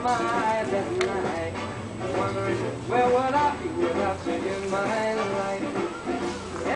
mind at night, wondering where would I be without you in my life.